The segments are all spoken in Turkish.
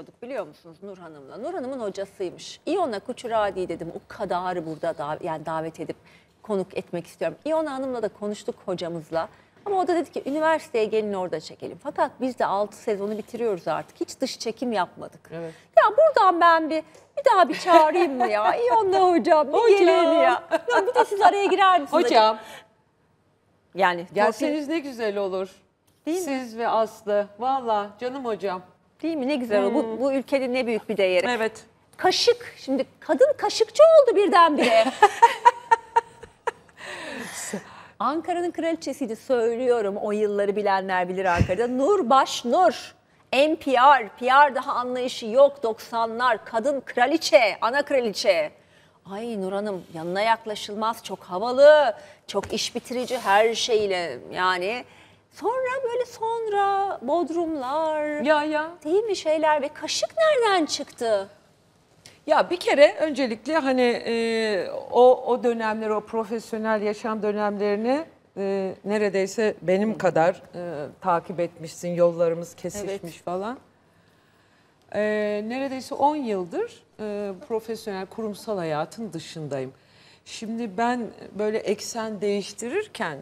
konuşuyorduk biliyor musunuz Nur Hanım'la? Nur Hanım'ın hocasıymış. İona Kuçuradi dedim, o kadar burada yani davet edip konuk etmek istiyorum. İona Hanım'la da konuştuk hocamızla. Ama o da dedi ki üniversiteye gelin orada çekelim. Fakat biz de 6 sezonu bitiriyoruz artık. Hiç dış çekim yapmadık. Evet. Ya buradan ben bir daha bir çağırayım mı ya? İona hocam bir gelin ya. Ya bir de siz araya girer misiniz? Hocam. Yani gelseniz ne güzel olur. Değil siz mi? Ve Aslı. Valla canım hocam. Değil mi? Ne güzel o. Bu ülkenin ne büyük bir değeri. Evet. Kaşık. Şimdi kadın kaşıkçı oldu birdenbire. Ankara'nın kraliçesiydi, söylüyorum. O yılları bilenler bilir Ankara'da. Nur Başnur. NPR. PR daha anlayışı yok. 90'lar. Kadın kraliçe. Ana kraliçe. Ay Nur Hanım yanına yaklaşılmaz. Çok havalı. Çok iş bitirici her şeyle. Yani sonra bodrumlar. Ya. Değil mi şeyler ve kaşık nereden çıktı? Ya bir kere öncelikle hani o dönemleri, o profesyonel yaşam dönemlerini neredeyse benim kadar takip etmişsin. Yollarımız kesişmiş falan. Neredeyse 10 yıldır profesyonel kurumsal hayatın dışındayım. Şimdi ben böyle eksen değiştirirken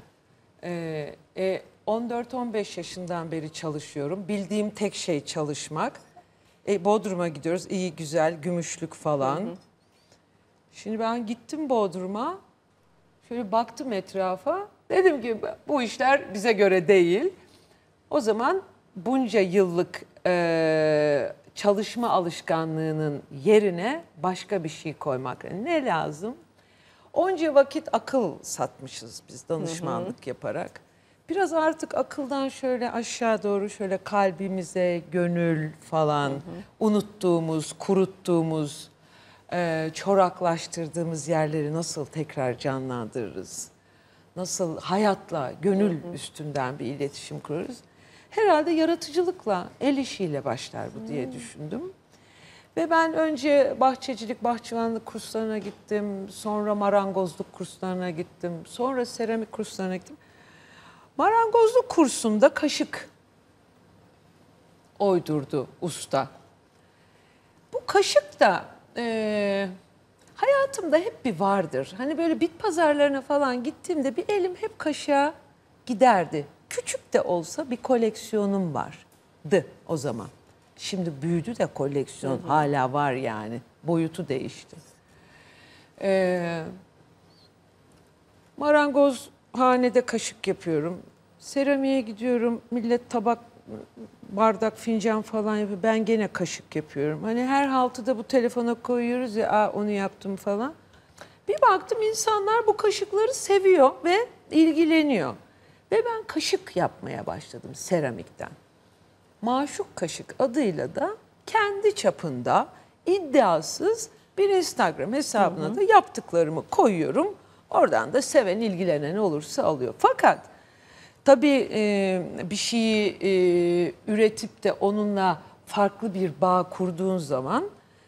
14-15 yaşından beri çalışıyorum. Bildiğim tek şey çalışmak. Bodrum'a gidiyoruz. İyi güzel gümüşlük falan. Şimdi ben gittim Bodrum'a. Şöyle baktım etrafa. Dedim ki bu işler bize göre değil. O zaman bunca yıllık çalışma alışkanlığının yerine başka bir şey koymak. Ne lazım? Onca vakit akıl satmışız biz danışmanlık yaparak. Biraz artık akıldan şöyle aşağı doğru şöyle kalbimize, gönül falan unuttuğumuz, kuruttuğumuz, çoraklaştırdığımız yerleri nasıl tekrar canlandırırız? Nasıl hayatla, gönül üstünden bir iletişim kurarız? Herhalde yaratıcılıkla, el işiyle başlar bu diye düşündüm. Ve ben önce bahçecilik, bahçıvanlık kurslarına gittim. Sonra marangozluk kurslarına gittim. Sonra seramik kurslarına gittim. Marangozluk kursunda kaşık oydurdu usta. Bu kaşık da hayatımda hep bir vardır. Hani böyle bit pazarlarına falan gittiğimde bir elim hep kaşığa giderdi. Küçük de olsa bir koleksiyonum vardı o zaman. Şimdi büyüdü de koleksiyon hala var yani. Boyutu değişti. Marangozhanede kaşık yapıyorum. Seramiğe gidiyorum. Millet tabak, bardak, fincan falan yapıyor. Ben gene kaşık yapıyorum. Hani her haltıda bu telefona koyuyoruz ya onu yaptım falan. Bir baktım insanlar bu kaşıkları seviyor ve ilgileniyor. Ve ben kaşık yapmaya başladım seramikten. Maşuk Kaşık adıyla da kendi çapında iddiasız bir Instagram hesabına da yaptıklarımı koyuyorum. Oradan da seven, ilgilenen olursa alıyor. Fakat tabii bir şeyi üretip de onunla farklı bir bağ kurduğun zaman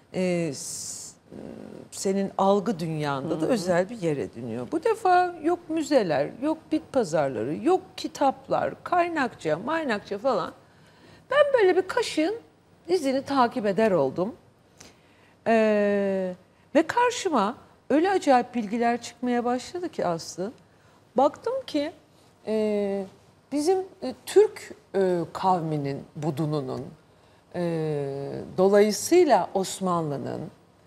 senin algı dünyanda da özel bir yere dönüyor. Bu defa yok müzeler, yok bit pazarları, yok kitaplar, kaynakça, maynakça falan. Ben böyle bir kaşığın izini takip eder oldum. Ve karşıma öyle acayip bilgiler çıkmaya başladı ki Aslı. Baktım ki bizim Türk kavminin, budununun, dolayısıyla Osmanlı'nın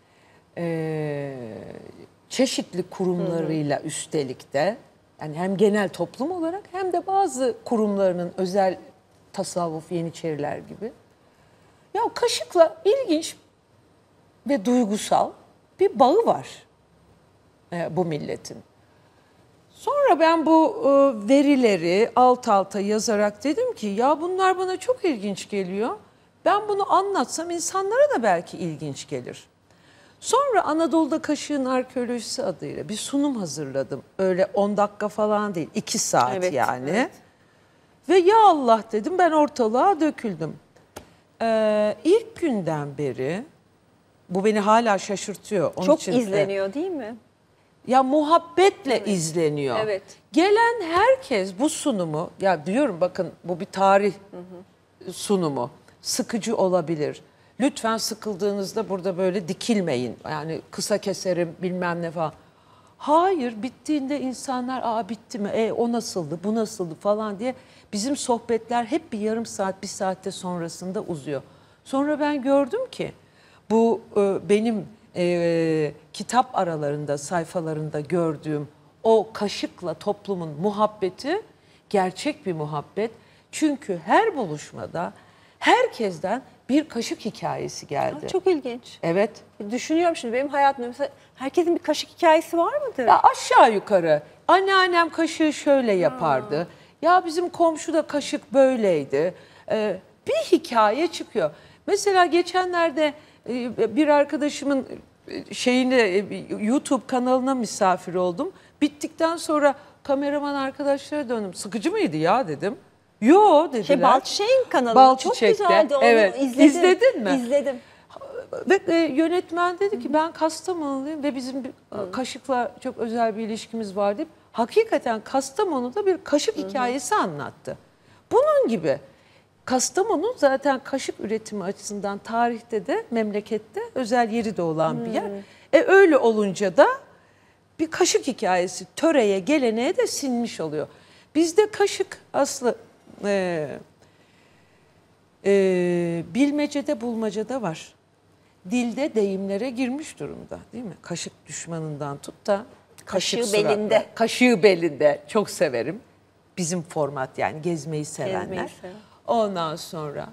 çeşitli kurumlarıyla üstelik de yani hem genel toplum olarak hem de bazı kurumlarının özel tasavvuf, yeniçeriler gibi. Ya kaşıkla ilginç ve duygusal bir bağı var bu milletin. Sonra ben bu verileri alt alta yazarak dedim ki ya bunlar bana çok ilginç geliyor. Ben bunu anlatsam insanlara da belki ilginç gelir. Sonra Anadolu'da Kaşığın Arkeolojisi adıyla bir sunum hazırladım. Öyle 10 dakika falan değil, 2 saat yani. Evet. Ve ya Allah dedim, ben ortalığa döküldüm. İlk günden beri bu beni hala şaşırtıyor. Onun çok için, izleniyor değil mi? Ya muhabbetle izleniyor. Evet. Gelen herkes bu sunumu, ya diyorum bakın bu bir tarih sunumu. Sıkıcı olabilir. Lütfen sıkıldığınızda burada böyle dikilmeyin. Yani kısa keserim bilmem ne falan. Hayır, bittiğinde insanlar aa bitti mi, o nasıldı, bu nasıldı falan diye bizim sohbetler hep bir yarım saat, bir saatte sonrasında uzuyor. Sonra ben gördüm ki bu benim kitap aralarında, sayfalarında gördüğüm o kaşıkla toplumun muhabbeti gerçek bir muhabbet. Çünkü her buluşmada herkesten bir kaşık hikayesi geldi. Çok ilginç. Evet. Düşünüyorum şimdi benim hayatımda mesela herkesin bir kaşık hikayesi var mıdır? Ya aşağı yukarı. Anneannem kaşığı şöyle yapardı. Ya bizim komşu da kaşık böyleydi. Bir hikaye çıkıyor. Mesela geçenlerde bir arkadaşımın YouTube kanalına misafir oldum. Bittikten sonra kameraman arkadaşlara döndüm. Sıkıcı mıydı ya dedim. Yo dediler. Balçiçek'in kanalı Balçiçek'te. Çok güzeldi. Onu evet. İzledin mi? İzledim. Ve yönetmen dedi ki ben Kastamonuluyum ve bizim bir kaşıkla çok özel bir ilişkimiz var deyip hakikaten Kastamonu'da bir kaşık hikayesi anlattı. Bunun gibi Kastamonu zaten kaşık üretimi açısından tarihte de memlekette özel yeri de olan bir yer. Öyle olunca da bir kaşık hikayesi töreye geleneğe de sinmiş oluyor. Bizde kaşık aslı bilmecede bulmacada var. Dilde deyimlere girmiş durumda değil mi? Kaşık düşmanından tut da Kaşığı belinde. Kaşığı belinde çok severim. Bizim format yani gezmeyi sevenler. Ondan sonra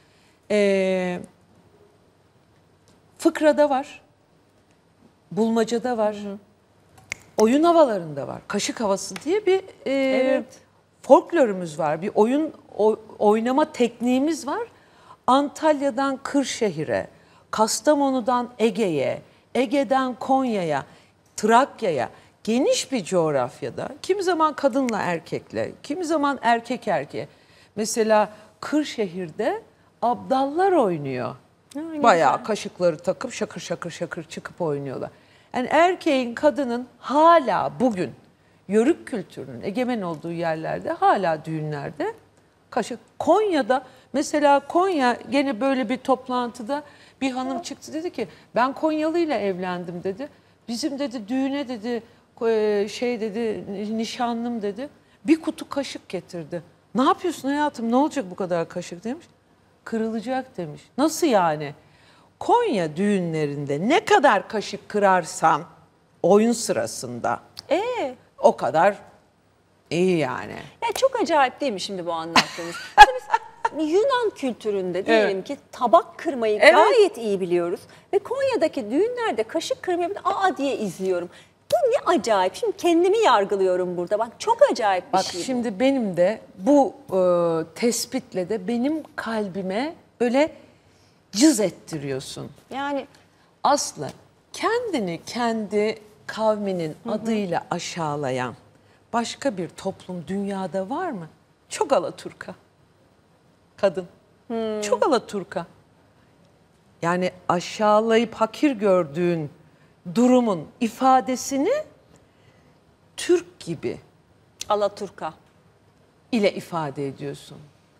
fıkrada var. Bulmacada var. Oyun havalarında var. Kaşık havası diye bir folklorumuz var. Bir oynama tekniğimiz var. Antalya'dan Kırşehir'e, Kastamonu'dan Ege'ye, Ege'den Konya'ya, Trakya'ya geniş bir coğrafyada kimi zaman kadınla erkekle, kimi zaman erkek erkeğe. Mesela Kırşehir'de abdallar oynuyor. Bayağı kaşıkları takıp şakır şakır şakır çıkıp oynuyorlar. Yani erkeğin, kadının hala bugün yörük kültürünün egemen olduğu yerlerde hala düğünlerde kaşık. Konya'da mesela Konya gene böyle bir toplantıda bir hanım çıktı dedi ki ben Konyalıyla evlendim dedi. Bizim dedi düğüne dedi dedi nişanlım dedi bir kutu kaşık getirdi. Ne yapıyorsun hayatım ne olacak bu kadar kaşık demiş. Kırılacak demiş. Nasıl yani? Konya düğünlerinde ne kadar kaşık kırarsan oyun sırasında o kadar iyi yani. Ya çok acayip değil mi şimdi bu anlattığınız? Biz Yunan kültüründe diyelim ki tabak kırmayı gayet iyi biliyoruz. Ve Konya'daki düğünlerde kaşık kırmayı diye izliyorum. Bu ne acayip. Şimdi kendimi yargılıyorum burada. Bak çok acayip bir şey. Bak şimdi benim de bu tespitle de benim kalbime böyle cız ettiriyorsun. Yani Aslı kendini kendi kavminin adıyla aşağılayan başka bir toplum dünyada var mı? Çok Alaturka. Kadın. Çok Alaturka. Yani aşağılayıp hakir gördüğün durumun ifadesini Türk gibi Alaturka ile ifade ediyorsun.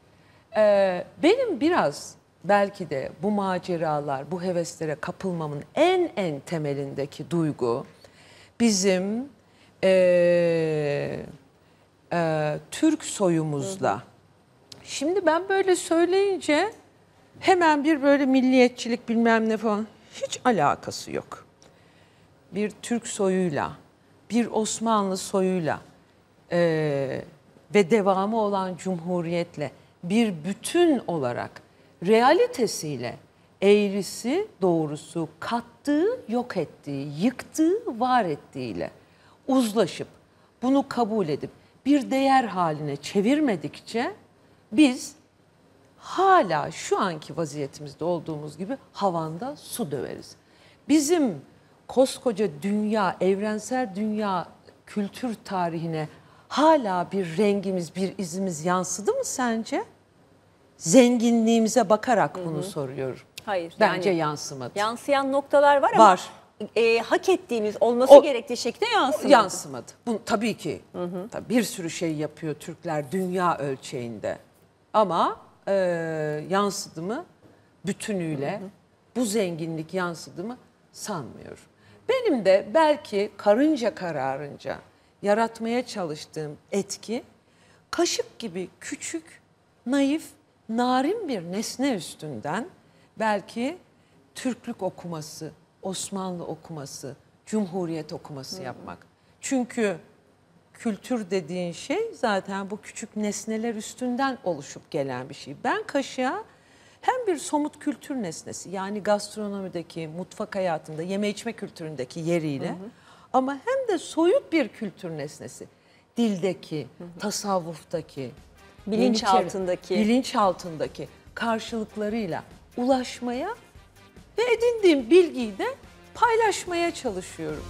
Benim biraz belki de bu maceralar, bu heveslere kapılmamın en temelindeki duygu bizim Türk soyumuzla. Şimdi ben böyle söyleyince hemen bir böyle milliyetçilik bilmem ne falan hiç alakası yok. Bir Türk soyuyla, bir Osmanlı soyuyla ve devamı olan Cumhuriyet'le bir bütün olarak realitesiyle eğrisi doğrusu kattığı, yok ettiği, yıktığı, var ettiğiyle uzlaşıp bunu kabul edip bir değer haline çevirmedikçe biz hala şu anki vaziyetimizde olduğumuz gibi havanda su döveriz. Bizim koskoca dünya, evrensel dünya kültür tarihine hala bir rengimiz, bir izimiz yansıdı mı sence? Zenginliğimize bakarak bunu soruyorum. Hayır. Bence yansımadı. Yansıyan noktalar var Var. ama hak ettiğimiz olması gerektiği şekilde yansımadı. Yansımadı. Tabii ki. Tabii bir sürü şey yapıyor Türkler dünya ölçeğinde. Ama yansıdı mı? bütünüyle bu zenginlik yansıdı mı sanmıyorum. Benim de belki karınca kararınca yaratmaya çalıştığım etki kaşık gibi küçük, naif, narin bir nesne üstünden belki Türklük okuması, Osmanlı okuması, Cumhuriyet okuması yapmak. Çünkü kültür dediğin şey zaten bu küçük nesneler üstünden oluşup gelen bir şey. Ben kaşığa hem bir somut kültür nesnesi, yani gastronomideki, mutfak hayatında, yeme içme kültüründeki yeriyle, ama hem de soyut bir kültür nesnesi. Dildeki, tasavvuftaki, bilinçaltındaki karşılıklarıyla ulaşmaya ve edindiğim bilgiyi de paylaşmaya çalışıyorum.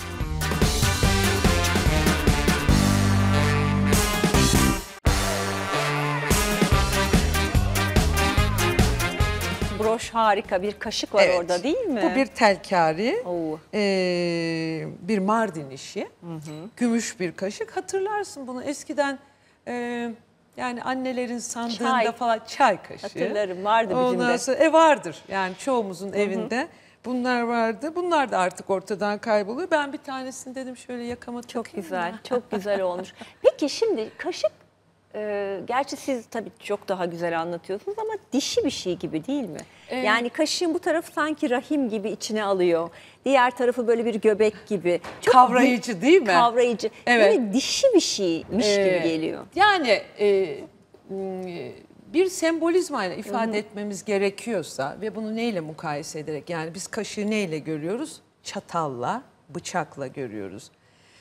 Broş harika, bir kaşık var orada değil mi? Bu bir telkari, Oo. Bir Mardin işi, gümüş bir kaşık. Hatırlarsın bunu eskiden, yani annelerin sandığında falan çay kaşığı. Hatırlarım, vardı bizim de. Ondan sonra vardır yani çoğumuzun evinde. Bunlar vardı. Bunlar da artık ortadan kayboluyor. Ben bir tanesini dedim şöyle yakama Çok takayım güzel, da. çok güzel olmuş. Peki şimdi kaşık, gerçi siz tabii çok daha güzel anlatıyorsunuz ama dişi bir şey gibi değil mi? Yani kaşığın bu tarafı sanki rahim gibi içine alıyor. Diğer tarafı böyle bir göbek gibi. Çok Kavrayıcı değil mi? Kavrayıcı. Evet. Böyle dişi bir şeymiş gibi geliyor. Yani bir sembolizmayla ifade etmemiz gerekiyorsa ve bunu neyle mukayese ederek, yani biz kaşığı neyle görüyoruz? Çatalla, bıçakla görüyoruz.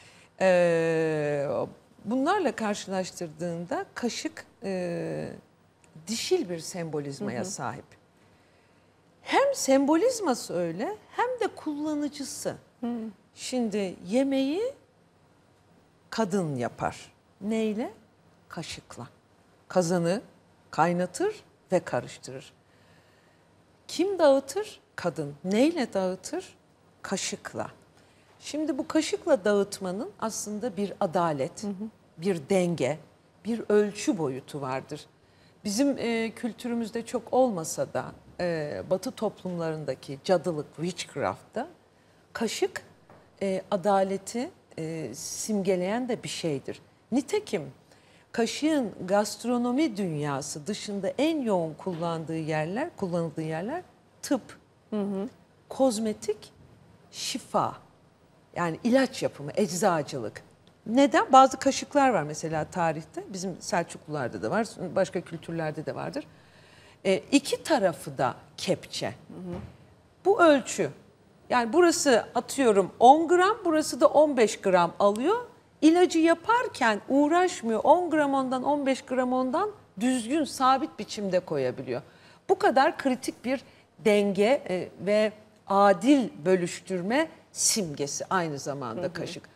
Bunlarla karşılaştırdığında kaşık dişil bir sembolizmaya sahip. Hem sembolizması öyle hem de kullanıcısı. Şimdi yemeği kadın yapar. Neyle? Kaşıkla. Kazanı kaynatır ve karıştırır. Kim dağıtır? Kadın. Neyle dağıtır? Kaşıkla. Şimdi bu kaşıkla dağıtmanın aslında bir adalet, bir denge, bir ölçü boyutu vardır. Bizim kültürümüzde çok olmasa da Batı toplumlarındaki cadılık, witchcraft'ta kaşık adaleti simgeleyen de bir şeydir. Nitekim kaşığın gastronomi dünyası dışında en yoğun kullanıldığı yerler tıp, kozmetik, şifa. Yani ilaç yapımı, eczacılık. Neden? Bazı kaşıklar var mesela tarihte. Bizim Selçuklularda da var, başka kültürlerde de vardır. İki tarafı da kepçe. Bu ölçü. Yani burası atıyorum 10 gram, burası da 15 gram alıyor. İlacı yaparken uğraşmıyor. 10 gram ondan, 15 gram ondan düzgün, sabit biçimde koyabiliyor. Bu kadar kritik bir denge ve adil bölüştürme simgesi aynı zamanda kaşık.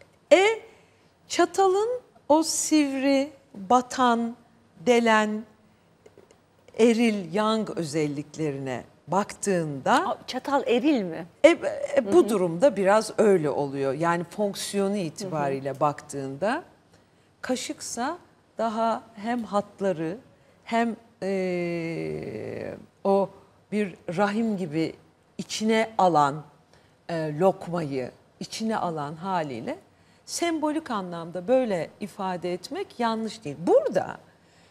Çatalın o sivri, batan, delen, eril, yang özelliklerine baktığında... Çatal eril mi? Bu durumda biraz öyle oluyor. Yani fonksiyonu itibariyle baktığında kaşıksa daha hem hatları hem o bir rahim gibi içine alan lokmayı içine alan haliyle sembolik anlamda böyle ifade etmek yanlış değil. Burada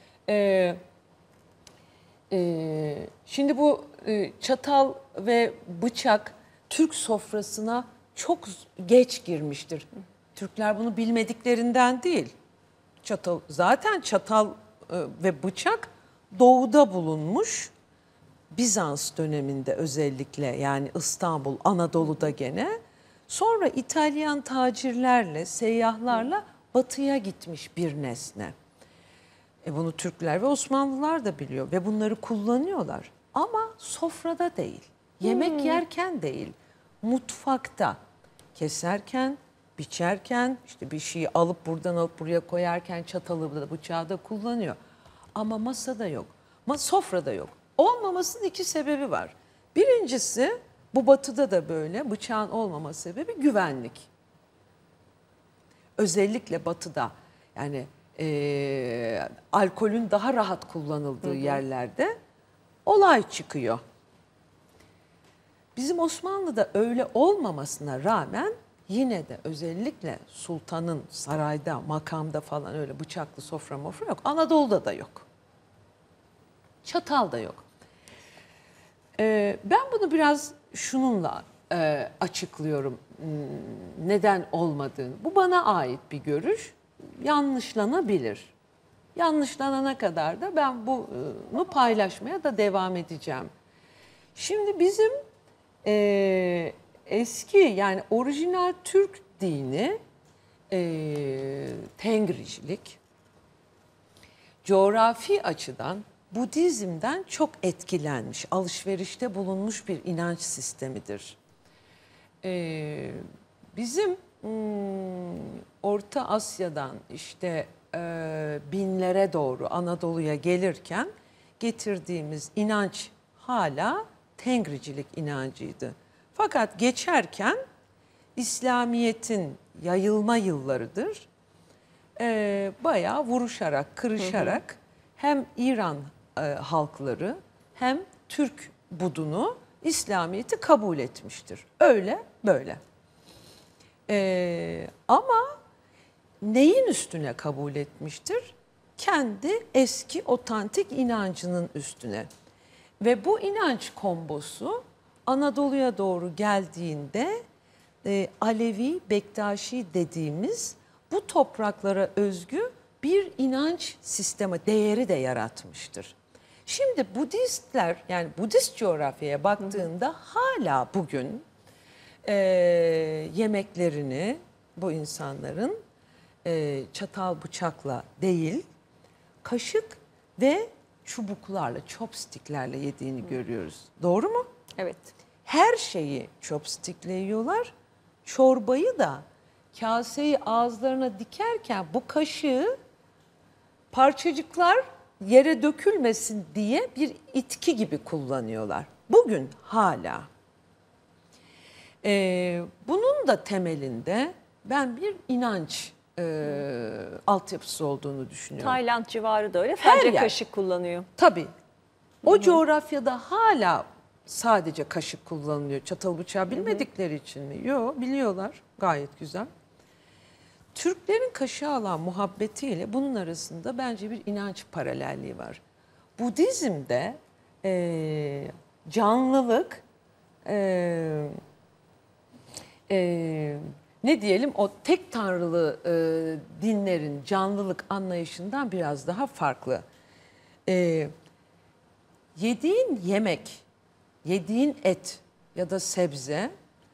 şimdi bu çatal ve bıçak Türk sofrasına çok geç girmiştir. Türkler bunu bilmediklerinden değil. Zaten çatal ve bıçak doğuda bulunmuş. Bizans döneminde özellikle, yani İstanbul, Anadolu'da gene. Sonra İtalyan tacirlerle, seyyahlarla batıya gitmiş bir nesne. Bunu Türkler ve Osmanlılar da biliyor ve bunları kullanıyorlar. Ama sofrada değil, yemek yerken değil, mutfakta keserken, biçerken, işte bir şeyi alıp buradan alıp buraya koyarken çatalı da bıçağı da kullanıyor. Ama masada yok, sofrada yok. Olmamasının iki sebebi var. Birincisi, bu batıda da böyle, bıçağın olmama sebebi güvenlik. Özellikle batıda, yani alkolün daha rahat kullanıldığı yerlerde olay çıkıyor. Bizim Osmanlı'da öyle olmamasına rağmen yine de özellikle sultanın sarayda, makamda falan öyle bıçaklı sofra mofra yok. Anadolu'da da yok. Çatal da yok. Ben bunu biraz şununla açıklıyorum. Neden olmadığını. Bu bana ait bir görüş. Yanlışlanabilir. Yanlışlanana kadar da ben bunu paylaşmaya da devam edeceğim. Şimdi bizim eski yani orijinal Türk dini Tengricilik coğrafi açıdan Budizm'den çok etkilenmiş, alışverişte bulunmuş bir inanç sistemidir. Bizim Orta Asya'dan işte binlere doğru Anadolu'ya gelirken getirdiğimiz inanç hala Tengricilik inancıydı. Fakat geçerken İslamiyet'in yayılma yıllarıdır. Bayağı vuruşarak, kırışarak hem İran halkları hem Türk budunu İslamiyet'i kabul etmiştir. Öyle böyle. Ama neyin üstüne kabul etmiştir? Kendi eski otantik inancının üstüne. Ve bu inanç kombosu Anadolu'ya doğru geldiğinde Alevi, Bektaşi dediğimiz bu topraklara özgü bir inanç sistemi, değeri de yaratmıştır. Şimdi Budistler yani Budist coğrafyaya baktığında hala bugün yemeklerini bu insanların çatal bıçakla değil kaşık ve çubuklarla, chopsticklerle yediğini görüyoruz. Doğru mu? Evet. Her şeyi chopstickle yiyorlar. Çorbayı da kaseyi ağızlarına dikerken bu kaşığı parçacıklar yere dökülmesin diye bir itki gibi kullanıyorlar. Bugün hala. Bunun da temelinde ben bir inanç altyapısı olduğunu düşünüyorum. Tayland civarı da öyle. Sadece yer. kaşık kullanıyor. Tabii. O coğrafyada hala sadece kaşık kullanılıyor. Çatal bıçağı bilmedikleri için mi? Yok, biliyorlar. Gayet güzel. Türklerin kaşığı alan muhabbetiyle bunun arasında bence bir inanç paralelliği var. Budizm'de canlılık ne diyelim o tek tanrılı dinlerin canlılık anlayışından biraz daha farklı. Yediğin yemek, yediğin et ya da sebze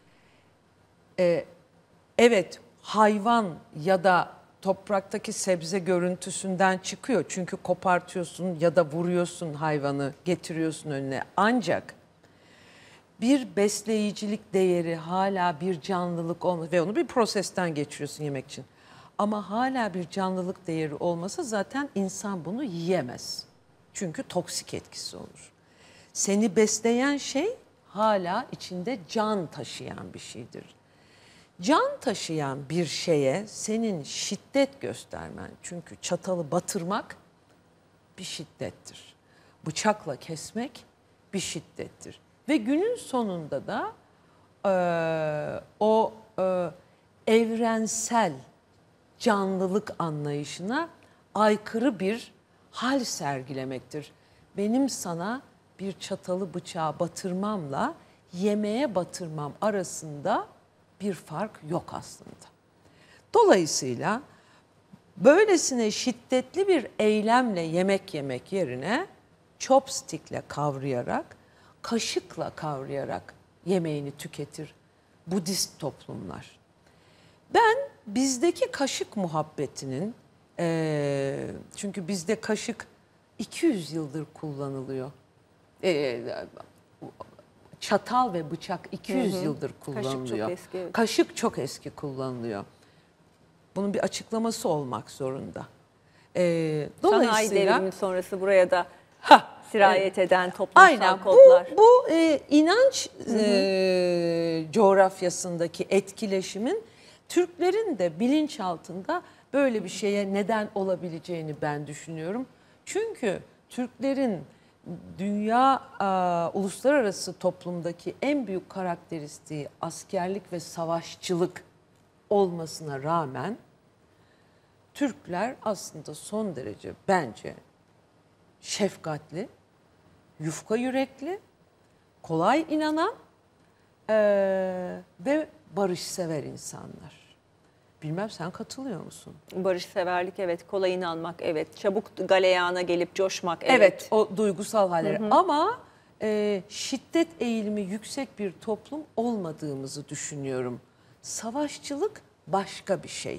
evet hayvan ya da topraktaki sebze görüntüsünden çıkıyor. Çünkü kopartıyorsun ya da vuruyorsun hayvanı, getiriyorsun önüne. Ancak bir besleyicilik değeri hala bir canlılık olması ve onu bir prosesten geçiriyorsun yemek için. Ama hala bir canlılık değeri olmasa zaten insan bunu yiyemez. Çünkü toksik etkisi olur. Seni besleyen şey hala içinde can taşıyan bir şeydir. Can taşıyan bir şeye senin şiddet göstermen, çünkü çatalı batırmak bir şiddettir. Bıçakla kesmek bir şiddettir. Ve günün sonunda da evrensel canlılık anlayışına aykırı bir hal sergilemektir. Benim sana bir çatalı bıçağı batırmamla yemeğe batırmam arasında bir fark yok aslında. Dolayısıyla böylesine şiddetli bir eylemle yemek yemek yerine chopstickle kavrayarak, kaşıkla kavrayarak yemeğini tüketir Budist toplumlar. Ben bizdeki kaşık muhabbetinin, çünkü bizde kaşık 200 yıldır kullanılıyor. Çatal ve bıçak 200 yıldır kullanılıyor. Kaşık çok eski. Evet. Kaşık çok eski kullanılıyor. Bunun bir açıklaması olmak zorunda. Sanayi devrimi sonrası buraya da sirayet eden toplumsal aynen, kodlar. Bu inanç coğrafyasındaki etkileşimin Türklerin de bilinçaltında böyle bir şeye neden olabileceğini ben düşünüyorum. Çünkü Türklerin dünya uluslararası toplumdaki en büyük karakteristiği askerlik ve savaşçılık olmasına rağmen Türkler aslında son derece bence şefkatli, yufka yürekli, kolay inanan ve barışsever insanlar. Bilmem sen katılıyor musun? Barışseverlik evet, kolay inanmak evet, çabuk galeyana gelip coşmak evet. Evet, o duygusal halleri. Ama şiddet eğilimi yüksek bir toplum olmadığımızı düşünüyorum. Savaşçılık başka bir şey.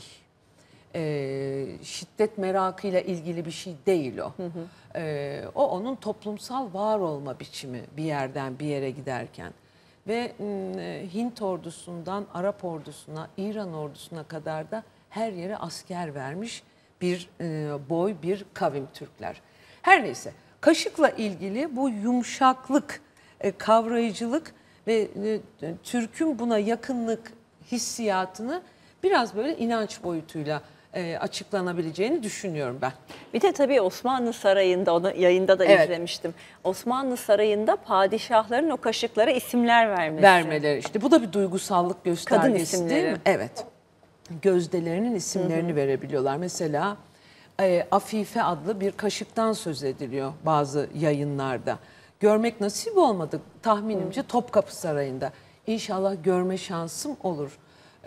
Şiddet merakıyla ilgili bir şey değil o. O onun toplumsal var olma biçimi bir yerden bir yere giderken. Ve Hint ordusundan Arap ordusuna, İran ordusuna kadar da her yere asker vermiş bir boy, bir kavim Türkler. Her neyse, Kaşık'la ilgili bu yumuşaklık, kavrayıcılık ve Türk'ün buna yakınlık hissiyatını biraz böyle inanç boyutuyla açıklanabileceğini düşünüyorum ben. Bir de tabii Osmanlı Sarayı'nda, onu yayında da izlemiştim. Osmanlı Sarayı'nda padişahların o kaşıklara isimler vermeleri. İşte bu da bir duygusallık göstergesi kadın isimleri. değil mi? Evet. Gözdelerinin isimlerini verebiliyorlar. Mesela Afife adlı bir kaşıktan söz ediliyor bazı yayınlarda. Görmek nasip olmadı tahminimce Topkapı Sarayı'nda. İnşallah görme şansım olur.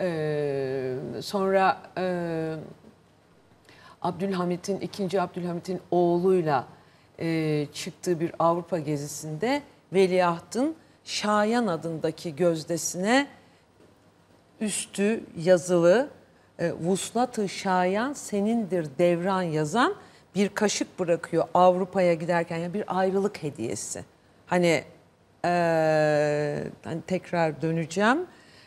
Sonra Abdülhamit'in, 2. Abdülhamit'in oğluyla çıktığı bir Avrupa gezisinde Veliahtın Şayan adındaki gözdesine üstü yazılı Vuslat-ı Şayan senindir devran yazan bir kaşık bırakıyor Avrupa'ya giderken, yani bir ayrılık hediyesi. Hani tekrar döneceğim.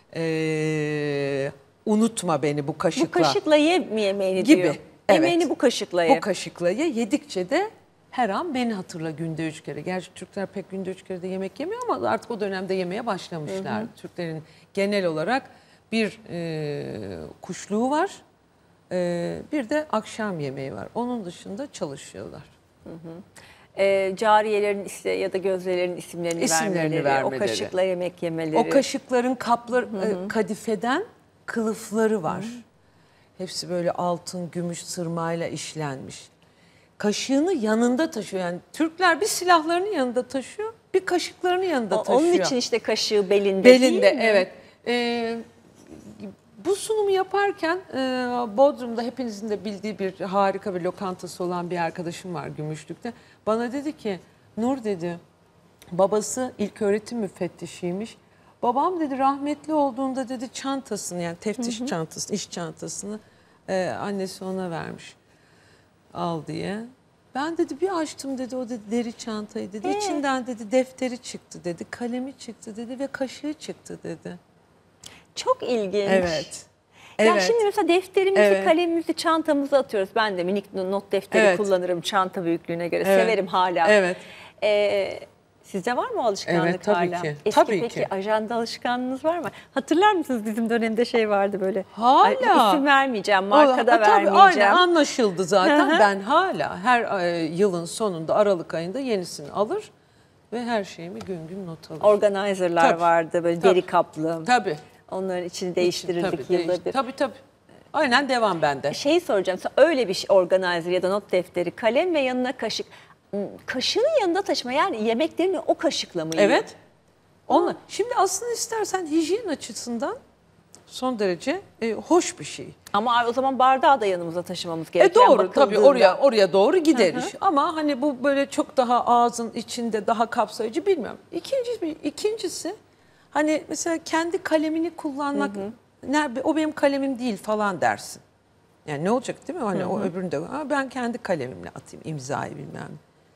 Unutma beni bu kaşıkla. Bu kaşıkla ye yemeğini gibi. diyor. Evet. Yemeğini bu kaşıkla ye. Bu kaşıkla ye. Yedikçe de her an beni hatırla günde 3 kere. Gerçi Türkler pek günde 3 kere de yemek yemiyor ama artık o dönemde yemeye başlamışlar. Türklerin genel olarak bir kuşluğu var. Bir de akşam yemeği var. Onun dışında çalışıyorlar. Cariyelerin ya da gözdelerin isimlerini vermeleri, o kaşıkla yemek yemeleri. O kaşıkların kapları, kadifeden kılıfları var. Hepsi böyle altın, gümüş sırmayla işlenmiş. Kaşığını yanında taşıyor. Yani Türkler bir silahlarını yanında taşıyor, bir kaşıklarını yanında taşıyor. Onun için işte kaşığı belinde değil mi? Evet. Bu sunumu yaparken Bodrum'da hepinizin de bildiği bir harika bir lokantası olan bir arkadaşım var Gümüşlük'te. Bana dedi ki, Nur dedi, babası ilköğretim müfettişiymiş. Babam dedi rahmetli olduğunda dedi çantasını, yani teftiş çantasını, iş çantasını annesi ona vermiş. Al diye. Ben dedi bir açtım dedi, o dedi deri çantayı dedi. İçinden dedi defteri çıktı dedi, kalemi çıktı dedi ve kaşığı çıktı dedi. Çok ilginç. Evet. Ya şimdi mesela defterimizi, kalemimizi çantamıza atıyoruz. Ben de minik not defteri kullanırım çanta büyüklüğüne göre. Severim hala. Evet. Sizde var mı o alışkanlık evet, tabii hala? Ki. Eski tabii peki ki. ajanda alışkanlığınız var mı? Hatırlar mısınız bizim dönemde şey vardı böyle. Hala. İsim vermeyeceğim, marka da vermeyeceğim. Aynen anlaşıldı zaten. Ben hala her yılın sonunda Aralık ayında yenisini alır ve her şeyimi gün gün not alır. Organizer'lar vardı böyle deri kaplı. Tabii. Onların içini değiştirirdik yıllardır. Tabii. Aynen devam bende. Şeyi soracağım. Öyle bir organizer ya da not defteri, kalem ve yanına kaşık. Kaşığın yanında taşıma, yani yemeklerini o kaşıkla mı yiyor? Evet. Onunla. Şimdi aslında istersen hijyen açısından son derece hoş bir şey. Ama o zaman bardağı da yanımıza taşımamız gerekiyor. Doğru tabii oraya doğru gider iş. Ama hani bu böyle çok daha ağzın içinde daha kapsayıcı bilmiyorum. İkincisi hani mesela kendi kalemini kullanmak, o benim kalemim değil falan dersin. Yani ne olacak değil mi? Hani o öbüründe ben kendi kalemimle atayım imzayı bilmem.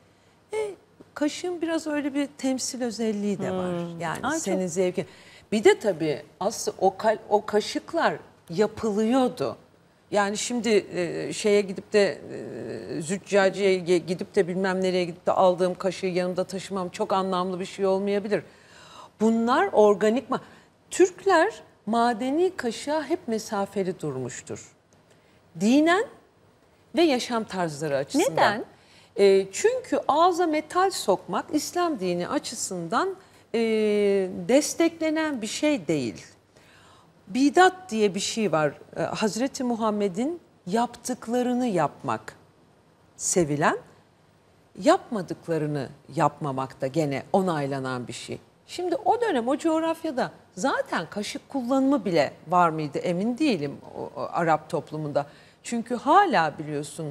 Kaşığın biraz öyle bir temsil özelliği de var. Yani senin zevkin. Bir de tabii aslında o kaşıklar yapılıyordu. Yani şimdi şeye gidip de züccaciye gidip de bilmem nereye gidip de aldığım kaşığı yanımda taşımam çok anlamlı bir şey olmayabilir. Bunlar organik Türkler madeni kaşığa hep mesafeli durmuştur. Dinen ve yaşam tarzları açısından. Neden? Çünkü ağza metal sokmak İslam dini açısından desteklenen bir şey değil. Bidat diye bir şey var. Hazreti Muhammed'in yaptıklarını yapmak sevilen, yapmadıklarını yapmamak da gene onaylanan bir şey. Şimdi o dönem o coğrafyada zaten kaşık kullanımı bile var mıydı emin değilim o Arap toplumunda. Çünkü hala biliyorsun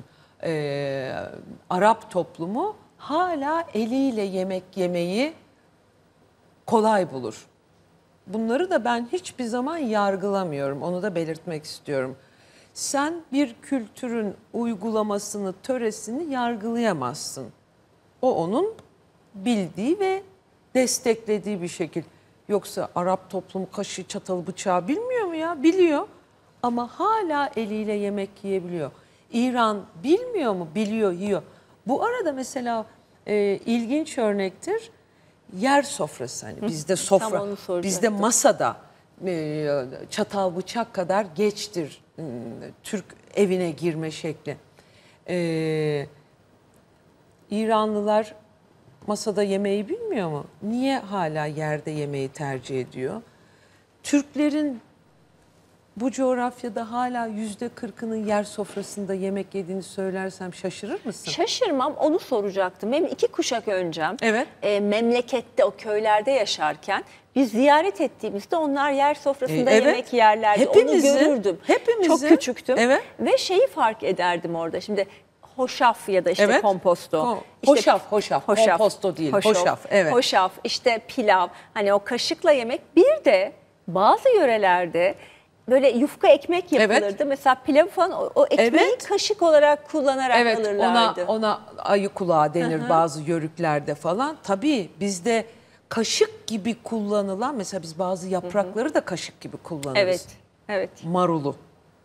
Arap toplumu hala eliyle yemek yemeyi kolay bulur. Bunları da ben hiçbir zaman yargılamıyorum. Onu da belirtmek istiyorum. Sen bir kültürün uygulamasını, töresini yargılayamazsın. O onun bildiği ve desteklediği bir şekil. Yoksa Arap toplumu kaşığı, çatalı, bıçağı bilmiyor mu ya? Biliyor ama hala eliyle yemek yiyebiliyor. İran bilmiyor mu? Biliyor, yiyor. Bu arada mesela ilginç örnektir. Yer sofrası hani bizde sofra, bizde masada çatal bıçak kadar geçtir Türk evine girme şekli. İranlılar masada yemeği bilmiyor mu? Niye hala yerde yemeği tercih ediyor? Türklerin bu coğrafyada hala %40'ının yer sofrasında yemek yediğini söylersem şaşırır mısın? Şaşırmam, onu soracaktım. Benim 2 kuşak öncem evet. Memlekette o köylerde yaşarken biz ziyaret ettiğimizde onlar yer sofrasında evet. yemek yerlerdi. Onu görürdüm. Çok küçüktüm evet. Ve şeyi fark ederdim orada. Şimdi hoşaf ya da işte evet. komposto. Hoşaf, komposto değil, hoşaf. Evet. Hoşaf, işte pilav. Hani o kaşıkla yemek. Bir de bazı yörelerde böyle yufka ekmek yapılırdı. Evet. Mesela pilav falan o ekmeği evet. kaşık olarak kullanarak alırlardı. Evet, ona ayı kulağı denir bazı yörüklerde falan. Tabii bizde kaşık gibi kullanılan, mesela biz bazı yaprakları da kaşık gibi kullanırız. Evet, evet. Marulu,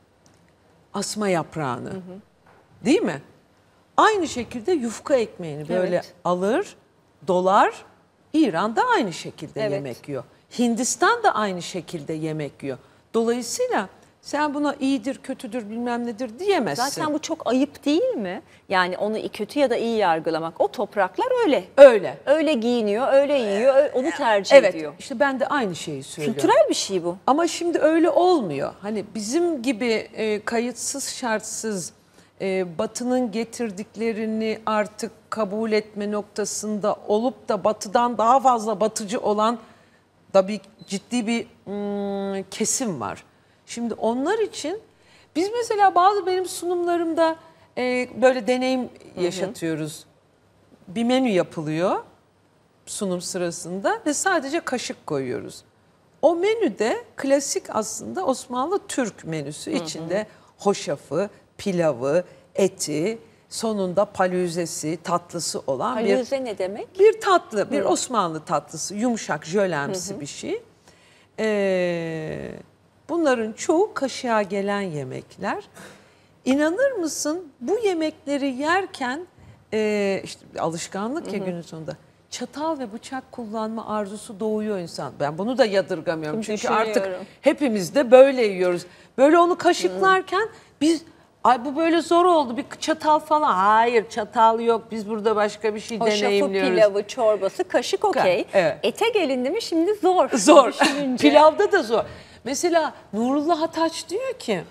asma yaprağını, değil mi? Aynı şekilde yufka ekmeğini böyle evet. alır, dolar. İran'da aynı şekilde evet. yemek yiyor. Hindistan da aynı şekilde yemek yiyor. Dolayısıyla sen buna iyidir, kötüdür, bilmem nedir diyemezsin. Zaten bu çok ayıp değil mi? Yani onu kötü ya da iyi yargılamak. O topraklar öyle. Öyle. Öyle giyiniyor, öyle yiyor, onu tercih ediyor. Evet, işte ben de aynı şeyi söylüyorum. Kültürel bir şey bu. Ama şimdi öyle olmuyor. Hani bizim gibi kayıtsız şartsız Batı'nın getirdiklerini artık kabul etme noktasında olup da Batı'dan daha fazla batıcı olan da bir ciddi bir kesim var. Şimdi onlar için biz mesela benim sunumlarımda böyle deneyim yaşatıyoruz. Bir menü yapılıyor sunum sırasında ve sadece kaşık koyuyoruz. O menüde klasik aslında Osmanlı Türk menüsü içinde hoşafı, pilavı, eti, sonunda palüzesi, tatlısı olan Palüze ne demek? Bir tatlı, bir Osmanlı tatlısı, yumuşak, jölemsi bir şey. Bunların çoğu kaşığa gelen yemekler. İnanır mısın bu yemekleri yerken işte alışkanlık ya günün sonunda çatal ve bıçak kullanma arzusu doğuyor insan. Ben bunu da yadırgamıyorum çünkü artık hepimiz de böyle yiyoruz. Böyle onu kaşıklarken biz ay bu böyle zor oldu bir çatal falan. Hayır çatal yok biz burada başka bir şey deneyimliyoruz. Hoşafı, pilavı, çorbası, kaşık okey. Evet. Ete gelindi mi şimdi zor. Zor. Pilavda da zor. Mesela Nurullah Ataç diyor ki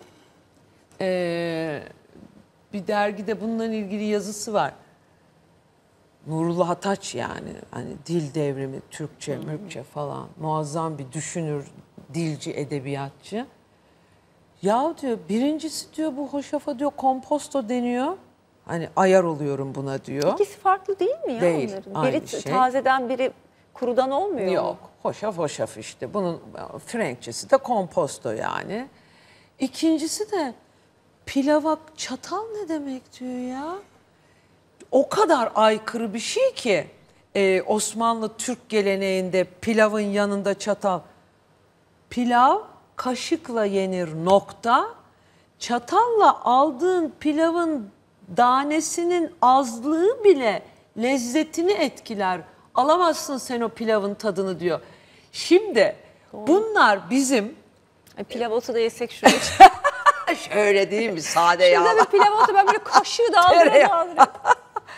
bir dergide bununla ilgili yazısı var. Nurullah Ataç yani hani dil devrimi, Türkçe, Mürkçe falan muazzam bir düşünür, dilci, edebiyatçı. Ya diyor birincisi diyor bu hoşafa diyor komposto deniyor. Hani ayar oluyorum buna diyor. İkisi farklı değil mi ya değil, onların? Biri şey. Tazeden biri kurudan olmuyor Yok, mu? hoşaf işte. Bunun Frenkçesi de komposto yani. İkincisi de pilava çatal ne demek diyor ya. O kadar aykırı bir şey ki Osmanlı Türk geleneğinde pilavın yanında çatal. Pilav kaşıkla yenir nokta. Çatalla aldığın pilavın danesinin azlığı bile lezzetini etkiler. Alamazsın sen o pilavın tadını diyor. Şimdi bunlar bizim... pilav olsa da yesek şunu. Şöyle değil mi? Sade yağla. Şurada bir pilav olsa ben böyle kaşığı daldırırım.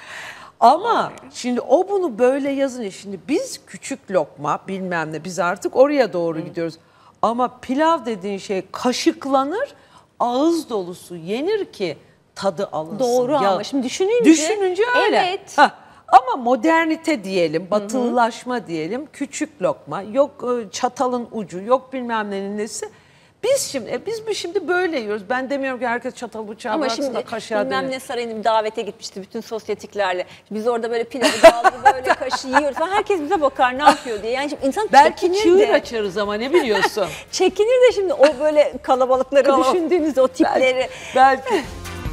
Ama şimdi o bunu böyle yazınca, şimdi biz küçük lokma bilmem ne, biz artık oraya doğru gidiyoruz. Ama pilav dediğin şey kaşıklanır, ağız dolusu yenir ki tadı alınsın. Doğru ya, ama şimdi düşününce öyle. Evet. Ama modernite diyelim, batılılaşma diyelim, küçük lokma, yok çatalın ucu, yok bilmem nenin nesi. Biz şimdi böyle yiyoruz. Ben demiyorum ki herkes çatal bıçağı Ama bıraksın da şimdi kaşığa bilmem dönüyor. ne sarayına bir davete gitmişti bütün sosyetiklerle. Biz orada böyle pilavı dallı böyle kaşı yiyoruz falan. Herkes bize bakar ne yapıyor diye. Yani şimdi insan Belki çekinir çığır de. açarız ama ne biliyorsun? Çekinir de şimdi o böyle kalabalıkları düşündüğünüzde o tipleri. Belki.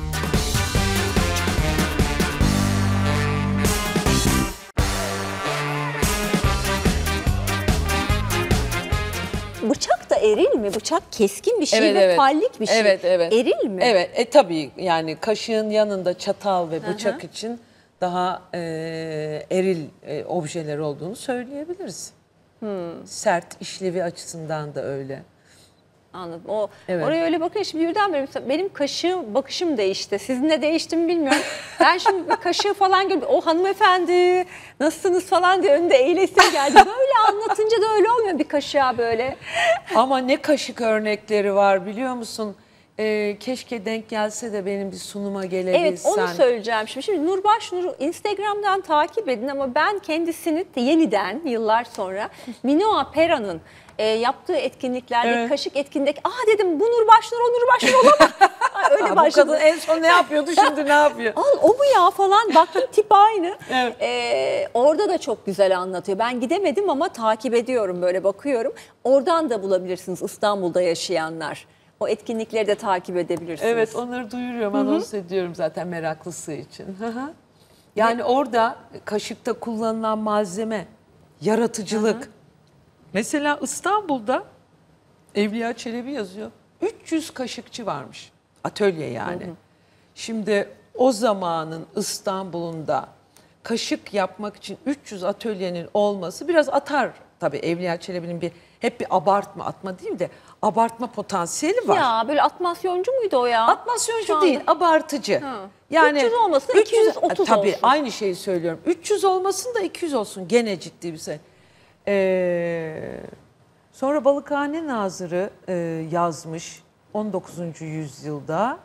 Bıçak da eril mi? Bıçak keskin bir şey ve fallik bir şey. Evet, evet. Eril mi? Evet, tabii yani kaşığın yanında çatal ve bıçak için daha eril objeler olduğunu söyleyebiliriz. Sert işlevi açısından da öyle. Anladım. Evet. Oraya öyle bakın şimdi birdenbire mesela benim bakışım değişti. Sizin de değişti mi bilmiyorum. Ben şimdi bir kaşığı falan görüyorum. O hanımefendi nasılsınız falan diye önünde eğilesim geldi. Böyle anlatınca da öyle olmuyor bir kaşığa böyle. Ama ne kaşık örnekleri var biliyor musun? Keşke denk gelse de benim bir sunuma gelebilsen. Evet onu söyleyeceğim şimdi. Şimdi Nurbaş Nur'u Instagram'dan takip edin ama ben kendisini yeniden yıllar sonra Minoa Pera'nın yaptığı etkinliklerde kaşık etkinlik. Dedim bu Nurbaş Nur o Nurbaş Nur olamaz. Öyle başladı. Bu kadın en son ne yapıyordu şimdi ne yapıyor? O mu ya falan baktım tip aynı. Evet. Orada da çok güzel anlatıyor. Ben gidemedim ama takip ediyorum böyle bakıyorum. Oradan da bulabilirsiniz İstanbul'da yaşayanlar. O etkinlikleri de takip edebilirsiniz. Evet onları duyuruyorum, anons ediyorum zaten meraklısı için. Yani orada kaşıkta kullanılan malzeme, yaratıcılık. Mesela İstanbul'da Evliya Çelebi yazıyor. 300 kaşıkçı varmış. Atölye yani. Şimdi o zamanın İstanbul'unda kaşık yapmak için 300 atölyenin olması biraz atar. Tabii Evliya Çelebi'nin hep bir atma değil de abartma potansiyeli var. Ya böyle atmasyoncu muydu o ya? Atmasyoncu değil, abartıcı. Yani 300 olmasın da 230 tabii olsun. aynı şeyi söylüyorum. 300 olmasın da 200 olsun. Gene ciddi bir şey. Sonra Balıkhane Nazırı yazmış 19. yüzyılda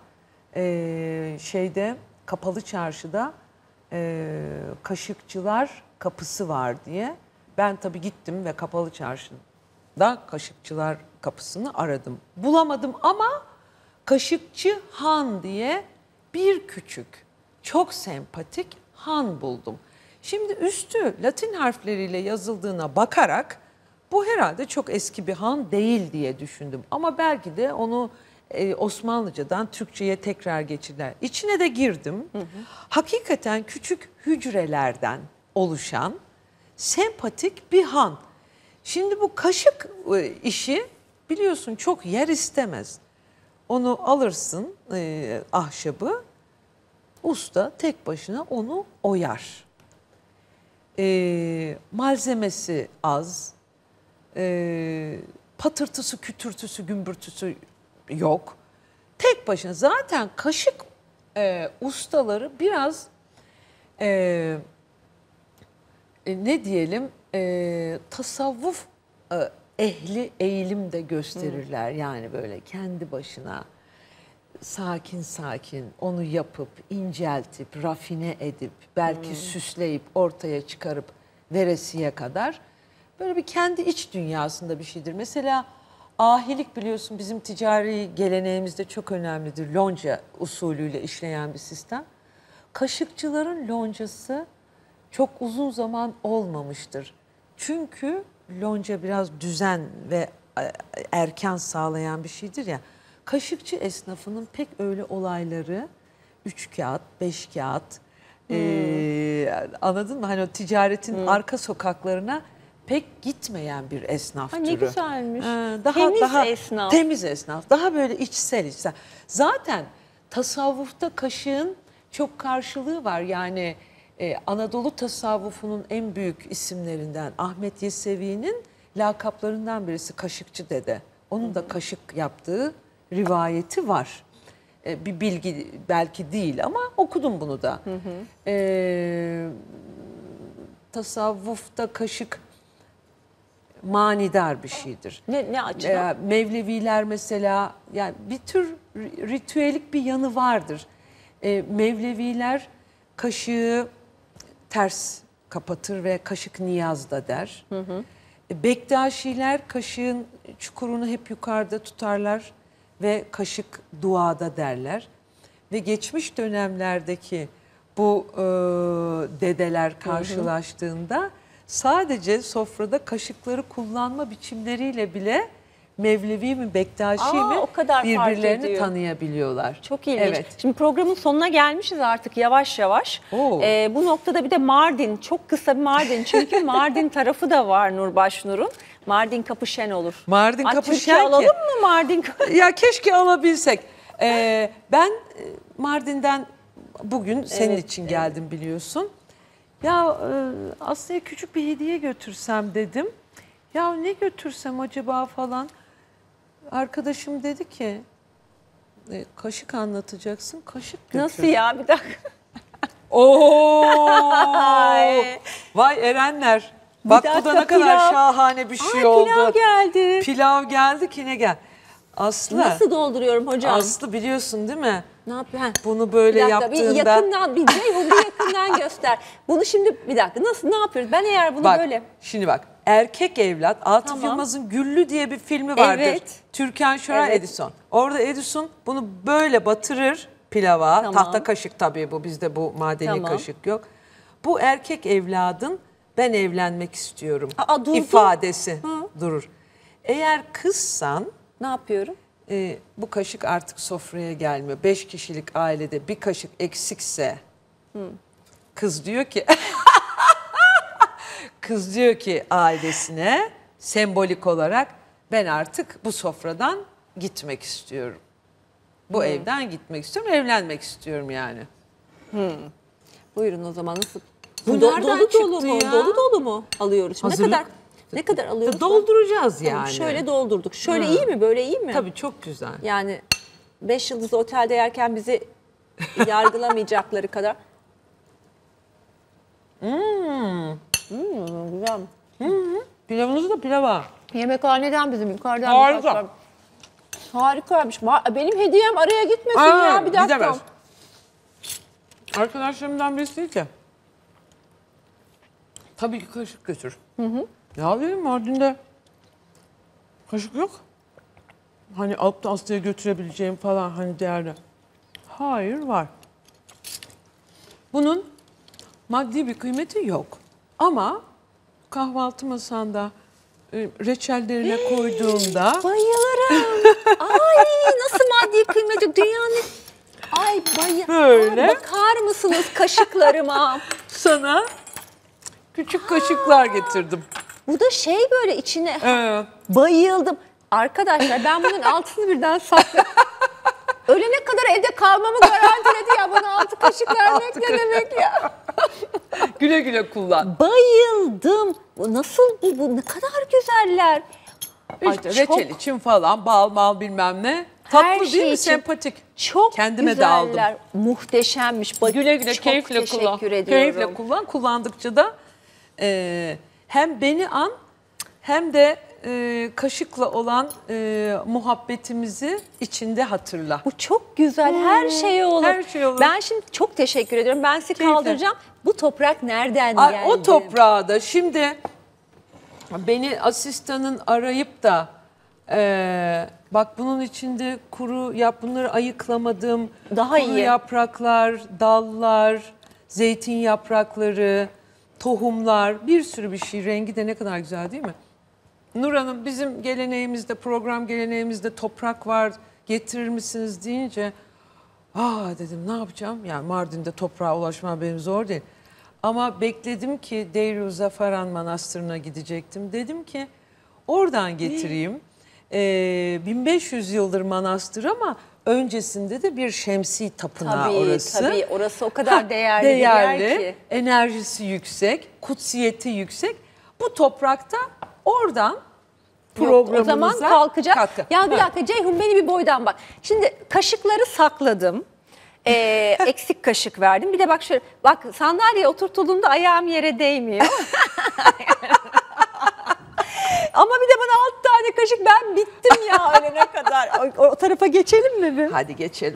Kapalı Çarşı'da kaşıkçılar kapısı var diye. Ben tabii gittim ve Kapalı Çarşı'da kaşıkçılar kapısını aradım. Bulamadım ama Kaşıkçı Han diye bir küçük, çok sempatik han buldum. Şimdi üstü Latin harfleriyle yazıldığına bakarak bu herhalde çok eski bir han değil diye düşündüm. Ama belki de onu Osmanlıcadan Türkçe'ye tekrar geçirdiler. İçine de girdim. Hakikaten küçük hücrelerden oluşan sempatik bir han. Şimdi bu kaşık işi biliyorsun çok yer istemez. Onu alırsın ahşabı, usta tek başına onu oyar. Malzemesi az, patırtısı, kütürtüsü, gümbürtüsü yok. Tek başına zaten kaşık ustaları biraz ne diyelim tasavvuf ehli eğilim de gösterirler. Yani böyle kendi başına sakin sakin onu yapıp, inceltip, rafine edip, belki süsleyip, ortaya çıkarıp veresiye kadar böyle bir kendi iç dünyasında bir şeydir. Mesela ahilik biliyorsun bizim ticari geleneğimizde çok önemlidir. Lonca usulüyle işleyen bir sistem. Kaşıkçıların loncası çok uzun zaman olmamıştır. Çünkü lonca biraz düzen ve erken sağlayan bir şeydir ya. Kaşıkçı esnafının pek öyle olayları 3 kağıt, 5 kağıt anladın mı? Hani o ticaretin arka sokaklarına pek gitmeyen bir esnaf türü. Ne güzelmiş. Temiz esnaf. Temiz esnaf. Daha böyle içsel. Zaten tasavvufta kaşığın çok karşılığı var. Yani Anadolu tasavvufunun en büyük isimlerinden Ahmet Yesevi'nin lakaplarından birisi Kaşıkçı Dede. Onun da kaşık yaptığı rivayeti var. bir bilgi belki değil ama okudum bunu da. Tasavvufta kaşık manidar bir şeydir. Ne açıdan? Mevleviler mesela, yani bir tür ritüelik bir yanı vardır. Mevleviler kaşığı ters kapatır ve kaşık niyazda der. Bektaşiler kaşığın çukurunu hep yukarıda tutarlar ve kaşık duada derler. Ve geçmiş dönemlerdeki bu dedeler karşılaştığında sadece sofrada kaşıkları kullanma biçimleriyle bile Mevlevi mi Bektaşi mi o kadar fark birbirlerini ediyor. tanıyabiliyorlar. Çok ilginç. Evet. Şimdi programın sonuna gelmişiz artık yavaş yavaş. Bu noktada bir de Mardin, çok kısa bir Mardin. Çünkü Mardin tarafı da var Nurbaşnur'un. Mardin kapı şen olur. Mardin kapı Türkiye şen ki. alalım mı Mardin kapı? Ya keşke alabilsek. Ben Mardin'den bugün senin için geldim biliyorsun. Ya Aslı'ya küçük bir hediye götürsem dedim. Ya ne götürsem acaba falan. Arkadaşım dedi ki kaşık anlatacaksın, kaşık götür. Nasıl ya, bir dakika. Vay Erenler. Bak bu da ne kadar şahane bir şey oldu. Pilav geldi. Pilav geldi ki ne gel. Aslı. Nasıl dolduruyorum hocam? Aslı biliyorsun değil mi? Ne yapıyorsun? Bunu böyle yaptığında. Bir yakından, bir yakından göster. Bunu şimdi bir dakika ne yapıyoruz? Ben eğer bunu bak, böyle. Şimdi bak, erkek evlat, Atıf Tamam. Yılmaz'ın Güllü diye bir filmi vardır. Evet. Türkan Şoray, Evet. Edison. Orada Edison bunu böyle batırır pilava. Tamam. Tahta kaşık tabii bu, bizde bu madeni Tamam. kaşık yok. Bu erkek evladın ben evlenmek istiyorum Durdu. ifadesi durur. Eğer kızsan Ne yapıyorum? bu kaşık artık sofraya gelmiyor. 5 kişilik ailede bir kaşık eksikse kız diyor ki kız diyor ki ailesine sembolik olarak ben artık bu sofradan gitmek istiyorum. Bu evden gitmek istiyorum, evlenmek istiyorum yani. Buyurun o zaman nasıl? Bu dolu nereden dolu çıktı mu? ya? Dolu dolu mu alıyoruz? Şimdi Hazırlık. ne kadar alıyoruz? Dolduracağız Tamam, yani. şöyle doldurduk. Şöyle iyi mi? Böyle iyi mi? Tabii çok güzel. Yani 5 yıldızlı otelde yerken bizi yargılamayacakları kadar. Güzel. Pilavınızı da pilava. Yemekhaneden bizim yukarıdan. Harika. Harikaymış. Benim hediyem araya gitmesin ya, bir dakika. Gidemez. Arkadaşlarımdan birisi değil ki. Tabii ki kaşık götür. Ya dedim Mardin'de kaşık yok. Hani alıp da Aslı'ya götürebileceğim falan hani değerli. Hayır var. Bunun maddi bir kıymeti yok. Ama kahvaltı masanda reçellerine koyduğunda... Bayılırım. Ay nasıl maddi kıymeti dünyanın... Ay Böyle. Bakar mısınız kaşıklarıma? Sana küçük kaşıklar getirdim. Bu da böyle içine... Evet. Bayıldım. Arkadaşlar ben bunun altını birden sakladım. Ölene kadar evde kalmamı garantiledi ya. Bana 6 kaşık vermek ne demek ya? Güle güle kullan. Bayıldım. Bu nasıl bu ne kadar güzeller. İşte reçel için falan bal bilmem ne. Tatlı Her değil şey mi? için Sempatik. çok Kendime güzeller. de aldım. Muhteşemmiş. Güle güle çok keyifle kullan. teşekkür ediyorum. Keyifle kullan. Kullandıkça da hem beni an hem de kaşıkla olan muhabbetimizi içinde hatırla. Bu çok güzel. Her şey olur. Her şey olur. Ben şimdi çok teşekkür ediyorum. Ben sizi Keyifle. kaldıracağım. Bu toprak nereden geldi? O toprağa da şimdi beni asistanın arayıp da bak bunun içinde kuru bunları ayıklamadım. Daha kuru iyi. yapraklar, dallar, zeytin yaprakları, tohumlar, bir sürü bir şey. Rengi de ne kadar güzel değil mi? Nur Hanım bizim geleneğimizde, program geleneğimizde toprak var, getirir misiniz deyince dedim ne yapacağım? Yani Mardin'de toprağa ulaşmam benim zor değil. Ama bekledim ki Deir-i Zafaran Manastırı'na gidecektim. Dedim ki oradan getireyim. 1500 yıldır manastır ama öncesinde de bir şemsi tapınağı orası. Tabii orası o kadar değerli bir yer ki. Enerjisi yüksek, kutsiyeti yüksek. Bu toprakta oradan programımıza. O zaman kalkacak. Kalk. Ya bir dakika Ceyhun, beni bir boydan bak. Şimdi kaşıkları sakladım. Eksik kaşık verdim. Bir de bak şöyle, bak sandalyeye oturtulduğumda ayağım yere değmiyor. Ama bir de bana 6 tane kaşık, ben bittim ya ölene kadar. O tarafa geçelim mi bir? Hadi geçelim.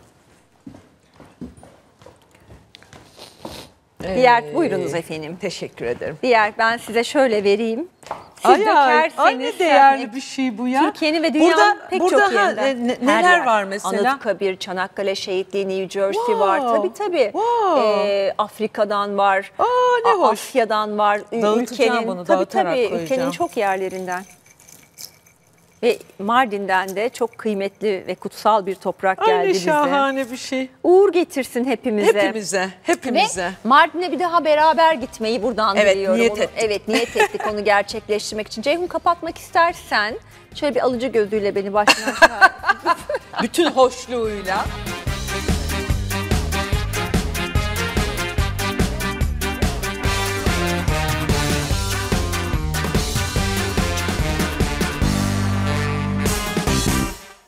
Diğer buyurunuz efendim. Teşekkür ederim. Diğer ben size şöyle vereyim. Siz dökerseniz. Ay ne değerli bir şey bu ya. Türkiye'nin ve dünyanın pek çok yerinden. Neler Her yer. var mesela? Anıtkabir, Çanakkale Şehitliği, New Jersey var. Tabii. Wow. Afrika'dan var. Ne hoş. Asya'dan var. Dağıtacağım bunu, dağıtarak ülkenin koyacağım. çok yerlerinden. Ve Mardin'den de çok kıymetli ve kutsal bir toprak geldi Ay ne bize. şahane bir şey. Uğur getirsin hepimize. Hepimize. Ve Mardin'e bir daha beraber gitmeyi buradan Evet, diliyorum. niyet ettik. Evet, niyet ettik onu gerçekleştirmek için. Ceyhun, kapatmak istersen şöyle bir alıcı gözüyle beni başına aşağı. Bütün hoşluğuyla.